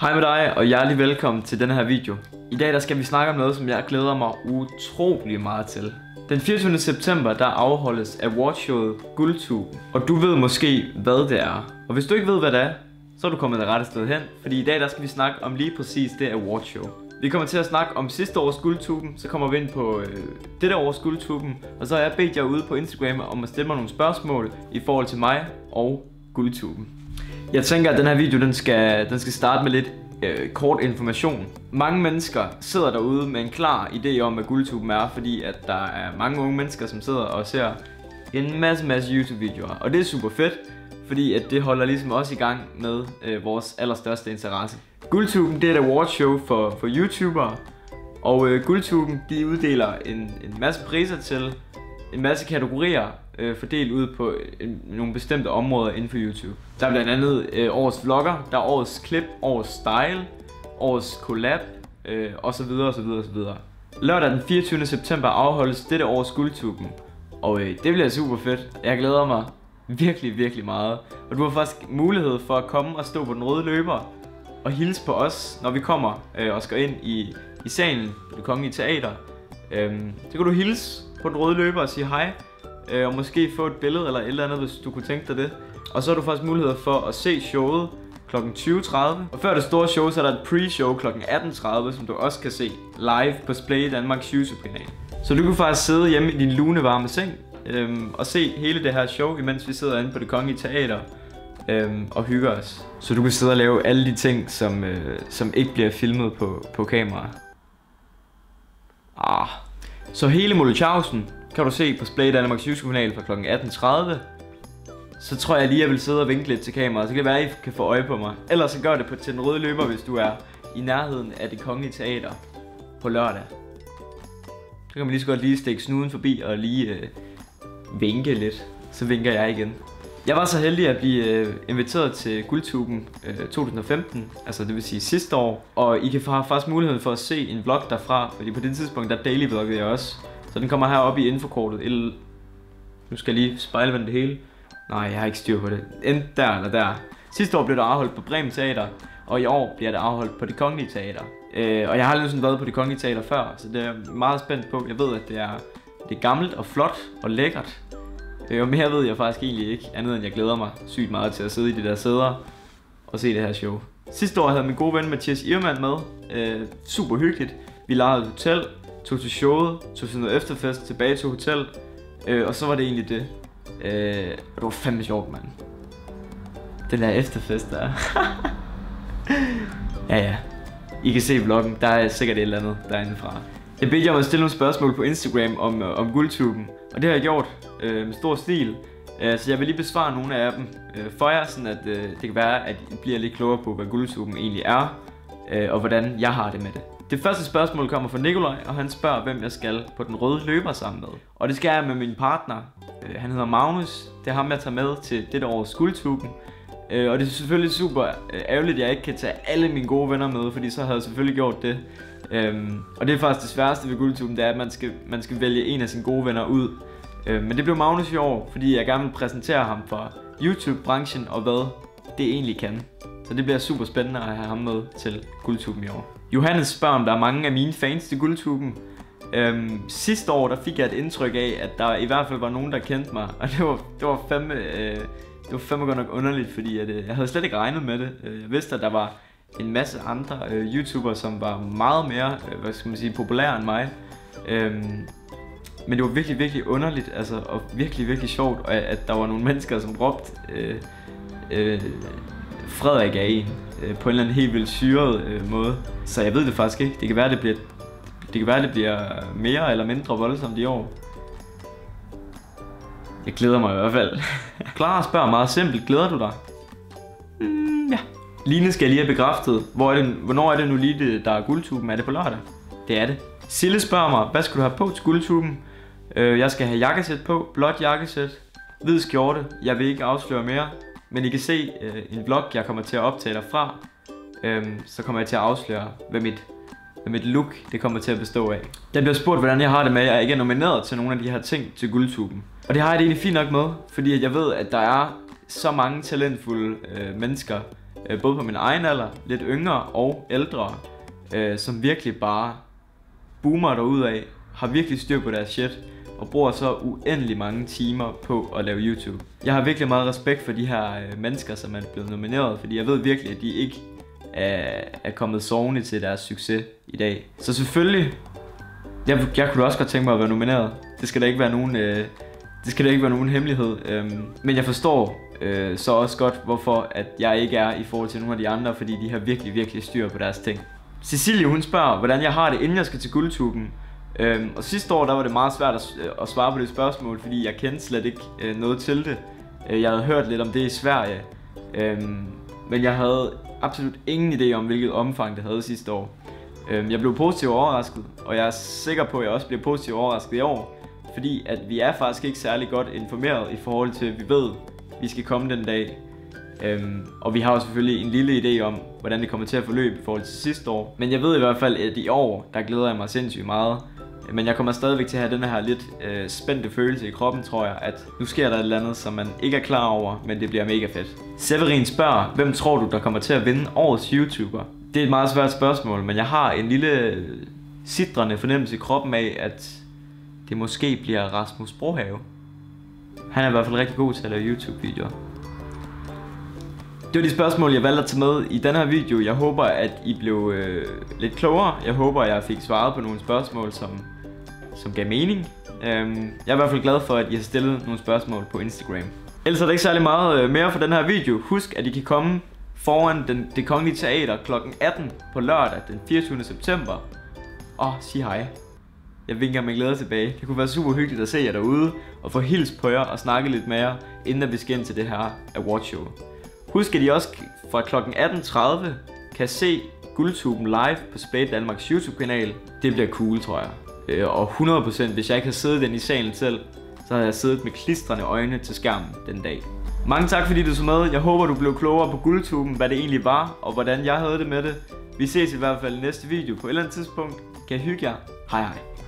Hej med dig, og hjertelig velkommen til denne her video. I dag der skal vi snakke om noget, som jeg glæder mig utrolig meget til. Den 24. september der afholdes awardshowet Guldtuben, og du ved måske hvad det er. Og hvis du ikke ved hvad det er, så er du kommet det rette sted hen, fordi i dag der skal vi snakke om lige præcis det awardshow. Vi kommer til at snakke om sidste års Guldtuben, så kommer vi ind på dette års Guldtuben, og så har jeg bedt jer ude på Instagram om at stille mig nogle spørgsmål i forhold til mig og Guldtuben. Jeg tænker, at den her video den skal starte med lidt kort information. Mange mennesker sidder derude med en klar idé om, hvad Guldtuben er, fordi at der er mange unge mennesker, som sidder og ser en masse YouTube-videoer. Og det er super fedt, fordi at det holder ligesom også i gang med vores allerstørste interesse. Guldtuben det er et awardshow for YouTubere, og Guldtuben de uddeler en masse priser til en masse kategorier fordelt ud på nogle bestemte områder inden for YouTube. Der er blandt andet årets vlogger, der er årets klip, årets style, årets collab osv. Lørdag den 24. september afholdes dette års Guldtuben, og det bliver super fedt. Jeg glæder mig virkelig meget, og du har faktisk mulighed for at komme og stå på den røde løber og hilse på os, når vi kommer og skal ind i salen på Det Kongelige Teater. Så kan du hilse på den røde løber og sige hej, og måske få et billede eller et eller andet, hvis du kunne tænke dig det. Og så har du faktisk mulighed for at se showet kl. 20.30. Og før det store show, så er der et pre-show kl. 18.30, som du også kan se live på Splay Danmarks YouTube-kanal. Så du kan faktisk sidde hjemme i din lunevarme seng og se hele det her show, imens vi sidder inde på Det Kongelige Teater og hygger os. Så du kan sidde og lave alle de ting, som ikke bliver filmet på kamera. Så hele Molotjavsen kan du se på Splay Danmarks YouTube-kanal fra kl. 18.30. Så tror jeg lige, jeg vil sidde og vinke lidt til kameraet, så kan det være, at I kan få øje på mig. Ellers så gør det til den røde løber, hvis du er i nærheden af Det Kongelige Teater på lørdag. Så kan man lige så godt lige stikke snuden forbi og lige vinke lidt. Så vinker jeg igen. Jeg var så heldig at blive inviteret til Guldtuben 2015, altså det vil sige sidste år. Og I kan faktisk muligheden for at se en vlog derfra, fordi på det tidspunkt der daily vloggede jeg også. Så den kommer heroppe i infokortet. Nu skal jeg lige spejlvende det hele. Nej, jeg har ikke styr på det. Enten der eller der. Sidste år blev det afholdt på Bremen Teater, og i år bliver det afholdt på Det Kongelige Teater. Og jeg har aldrig været på Det Kongelige Teater før, så det er jeg meget spændt på. Jeg ved, at det er gammelt og flot og lækkert. Og mere ved jeg faktisk egentlig ikke, andet end jeg glæder mig sygt meget til at sidde i de der sæder og se det her show. Sidste år havde min gode ven Mathias Irmand med. Super hyggeligt. Vi lejede et hotel, tog til showet, tog til noget efterfest, tilbage til hotel. Og så var det egentlig det. Og det var fandme sjovt, mand. Den der efterfest der. Ja. I kan se vloggen, der er sikkert et eller andet derindefra. Jeg bedte jer om at stille nogle spørgsmål på Instagram om Guldtuben, og det har jeg gjort med stor stil. Så jeg vil lige besvare nogle af dem for jer, sådan at det kan være, at I bliver lidt klogere på, hvad Guldtuben egentlig er, og hvordan jeg har det med det. Det første spørgsmål kommer fra Nikolaj, og han spørger, hvem jeg skal på den røde løber sammen med. Og det skal jeg med min partner. Han hedder Magnus. Det er ham, jeg tager med til dette års Guldtuben. Og det er selvfølgelig super ærgerligt, at jeg ikke kan tage alle mine gode venner med, fordi så havde jeg selvfølgelig gjort det. Og det er faktisk det sværeste ved Guldtuben, det er, at man skal vælge en af sine gode venner ud. Men det blev Magnus i år, fordi jeg gerne vil præsentere ham for YouTube-branchen og hvad det egentlig kan. Så det bliver super spændende at have ham med til Guldtuben i år. Johannes spørger, om der er mange af mine fans til Guldtuben. Sidste år der fik jeg et indtryk af, at der i hvert fald var nogen, der kendte mig. Og det var fandme godt nok underligt, fordi jeg havde slet ikke regnet med det. Jeg vidste, at der var en masse andre YouTubere, som var meget mere, populære end mig. Men det var virkelig underligt, altså, og virkelig sjovt, at der var nogle mennesker, som råbte Frederik af en på en eller anden helt vildt syret måde. Så jeg ved det faktisk ikke. Det kan være, det bliver mere eller mindre voldsomt i år. Jeg glæder mig i hvert fald. Clara spørger meget simpelt, glæder du dig? Ja. Line skal lige have bekræftet, hvornår er det nu lige der er Guldtuben? Er det på lørdag? Det er det. Sille spørger mig, hvad skal du have på til Guldtuben? Jeg skal have jakkesæt på, blåt jakkesæt, hvid skjorte. Jeg vil ikke afsløre mere, men I kan se en vlog, jeg kommer til at optage derfra. Så kommer jeg til at afsløre, hvad mit look det kommer til at bestå af. Der bliver spurgt, hvordan jeg har det med, at jeg ikke er nomineret til nogle af de her ting til Guldtuben. Og det har jeg det egentlig fint nok med, fordi jeg ved, at der er så mange talentfulde mennesker både på min egen alder, lidt yngre og ældre, som virkelig bare boomer derudad, har virkelig styr på deres shit, og bruger så uendelig mange timer på at lave YouTube. Jeg har virkelig meget respekt for de her mennesker, som er blevet nomineret, fordi jeg ved virkelig, at de ikke er kommet sovende til deres succes i dag. Så selvfølgelig, jeg kunne også godt tænke mig at være nomineret. Det skal da ikke være nogen hemmelighed. Men jeg forstår så også godt, hvorfor at jeg ikke er i forhold til nogle af de andre, fordi de har virkelig styr på deres ting. Cecilie, hun spørger, hvordan jeg har det, inden jeg skal til Guldtuben. Og sidste år, der var det meget svært at svare på det spørgsmål, fordi jeg kendte slet ikke noget til det. Jeg havde hørt lidt om det i Sverige, men jeg havde absolut ingen idé om, hvilket omfang det havde sidste år. Jeg blev positivt overrasket, og jeg er sikker på, at jeg også bliver positivt overrasket i år, fordi at vi er faktisk ikke særlig godt informeret i forhold til, at vi ved, at vi skal komme den dag. Og vi har jo selvfølgelig en lille idé om, hvordan det kommer til at forløbe i forhold til sidste år. Men jeg ved i hvert fald, at i år, der glæder jeg mig sindssygt meget. Men jeg kommer stadigvæk til at have den her lidt spændte følelse i kroppen, tror jeg, at nu sker der et eller andet, som man ikke er klar over, men det bliver mega fedt. Severin spørger, hvem tror du, der kommer til at vinde årets YouTuber? Det er et meget svært spørgsmål, men jeg har en lille sidrende fornemmelse i kroppen af, at det måske bliver Rasmus Brohave. Han er i hvert fald rigtig god til at lave YouTube-videoer. Det var de spørgsmål, jeg valgte at tage med i denne her video. Jeg håber, at I blev lidt klogere. Jeg håber, at jeg fik svaret på nogle spørgsmål, som gav mening. Jeg er i hvert fald glad for, at I har stillet nogle spørgsmål på Instagram. Ellers er der ikke særlig meget mere for den her video. Husk, at I kan komme foran Det Kongelige Teater kl. 18 på lørdag den 24. september. Og sig hej. Jeg vinker med glæde tilbage. Det kunne være super hyggeligt at se jer derude og få hils på jer og snakke lidt med jer, inden vi skal ind til det her awardshow. Husk, at I også fra kl. 18:30 kan se Guldtuben live på Spade Danmarks YouTube-kanal. Det bliver cool, tror jeg. Og 100%, hvis jeg ikke havde siddet den i salen selv, så havde jeg siddet med klistrende øjne til skærmen den dag. Mange tak, fordi du så med. Jeg håber, du blev klogere på Guldtuben, hvad det egentlig var, og hvordan jeg havde det med det. Vi ses i hvert fald i næste video på et eller andet tidspunkt. Kan I hygge jer? Hej hej.